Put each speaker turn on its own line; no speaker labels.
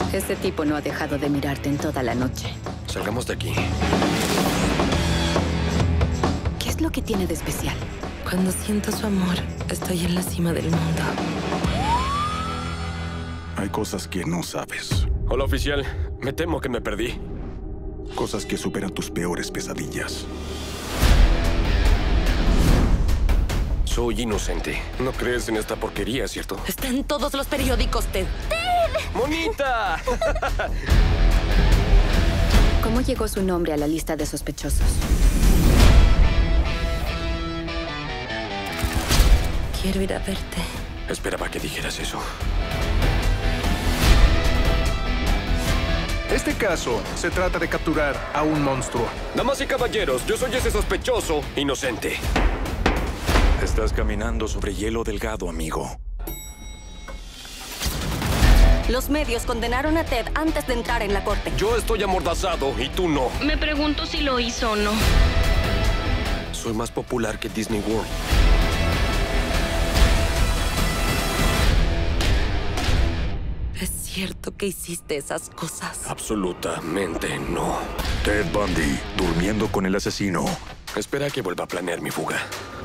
Ese tipo no ha dejado de mirarte en toda la noche.
Salgamos de aquí.
¿Qué es lo que tiene de especial?
Cuando siento su amor, estoy en la cima del mundo.
Hay cosas que no sabes.
Hola, oficial. Me temo que me perdí.
Cosas que superan tus peores pesadillas.
Soy inocente. No crees en esta porquería, ¿cierto?
Está en todos los periódicos, Ted.
¡Monita!
¿Cómo llegó su nombre a la lista de sospechosos?
Quiero ir a verte.
Esperaba que dijeras eso.
Este caso se trata de capturar a un monstruo.
Damas y caballeros, yo soy ese sospechoso inocente.
Estás caminando sobre hielo delgado, amigo.
Los medios condenaron a Ted antes de entrar en la corte.
Yo estoy amordazado y tú no.
Me pregunto si lo hizo o no.
Soy más popular que Disney World.
¿Es cierto que hiciste esas cosas?
Absolutamente no.
Ted Bundy, durmiendo con el asesino.
Espera que vuelva a planear mi fuga.